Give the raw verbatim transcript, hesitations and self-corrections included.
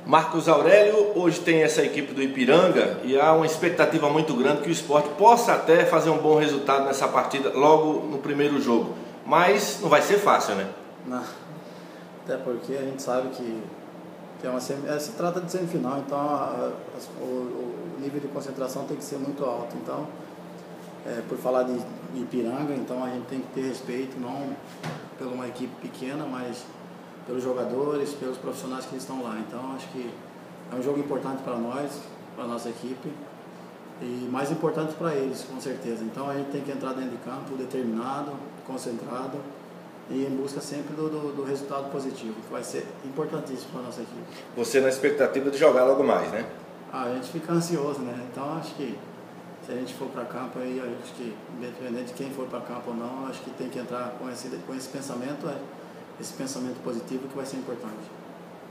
Marcos Aurélio, hoje tem essa equipe do Ipiranga e há uma expectativa muito grande que o Sport possa até fazer um bom resultado nessa partida logo no primeiro jogo, mas não vai ser fácil, né? Não. Até porque a gente sabe que, que é uma, é, se trata de semifinal, então a, a, o, o nível de concentração tem que ser muito alto. Então, é, por falar de, de Ipiranga, então a gente tem que ter respeito, não por uma equipe pequena, mas pelos jogadores, pelos profissionais que estão lá. Então acho que é um jogo importante para nós, para a nossa equipe, e mais importante para eles, com certeza. Então a gente tem que entrar dentro de campo determinado, concentrado e em busca sempre do, do, do resultado positivo, que vai ser importantíssimo para a nossa equipe. Você na expectativa de jogar logo mais, né? Ah, a gente fica ansioso, né? Então acho que se a gente for para campo, aí acho que independente de quem for para campo ou não, acho que tem que entrar com esse, com esse pensamento, esse pensamento positivo que vai ser importante.